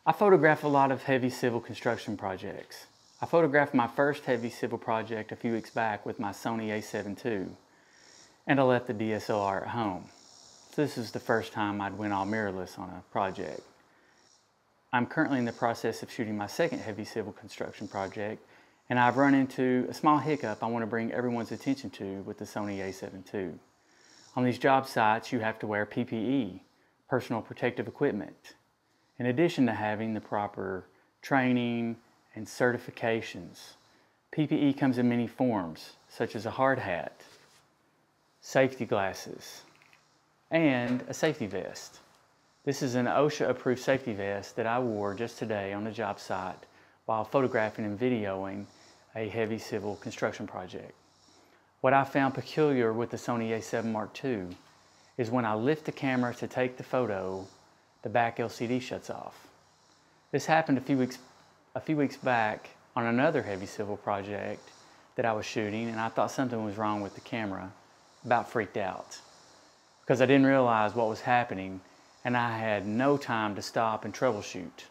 I photograph a lot of heavy civil construction projects. I photographed my first heavy civil project a few weeks back with my Sony a7 II, and I left the DSLR at home. So this is the first time I'd went all mirrorless on a project. I'm currently in the process of shooting my second heavy civil construction project, and I've run into a small hiccup I want to bring everyone's attention to with the Sony a7 II. On these job sites, you have to wear PPE, personal protective equipment, in addition to having the proper training and certifications. PPE comes in many forms, such as a hard hat, safety glasses, and a safety vest. This is an OSHA approved safety vest that I wore just today on a job site while photographing and videoing a heavy civil construction project. What I found peculiar with the Sony a7 Mark II is when I lift the camera to take the photo, the back LCD shuts off. This happened a few weeks back on another heavy civil project that I was shooting, and I thought something was wrong with the camera. About freaked out because I didn't realize what was happening, and I had no time to stop and troubleshoot.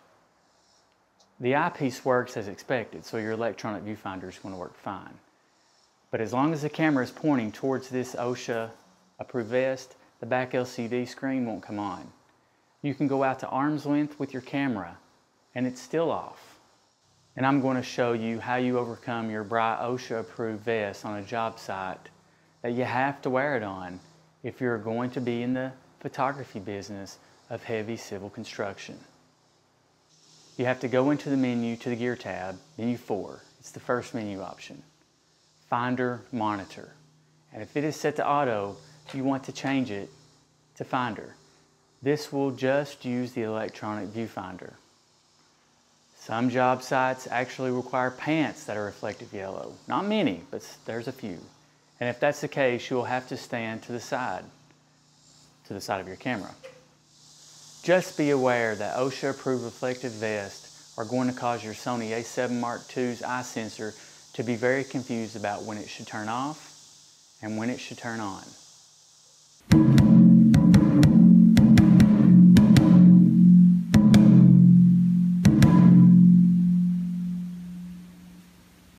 The eyepiece works as expected, so your electronic viewfinder is going to work fine. But as long as the camera is pointing towards this OSHA approved vest, the back LCD screen won't come on. You can go out to arm's length with your camera and it's still off. And I'm going to show you how you overcome your bright OSHA approved vest on a job site that you have to wear it on if you're going to be in the photography business of heavy civil construction. You have to go into the menu to the Gear tab, menu 4. It's the first menu option. Finder Monitor. And if it is set to auto, you want to change it to Finder. This will just use the electronic viewfinder. Some job sites actually require pants that are reflective yellow. Not many, but there's a few. And if that's the case, you'll have to stand to the side of your camera. Just be aware that OSHA approved reflective vests are going to cause your Sony a7 Mark II's eye sensor to be very confused about when it should turn off and when it should turn on.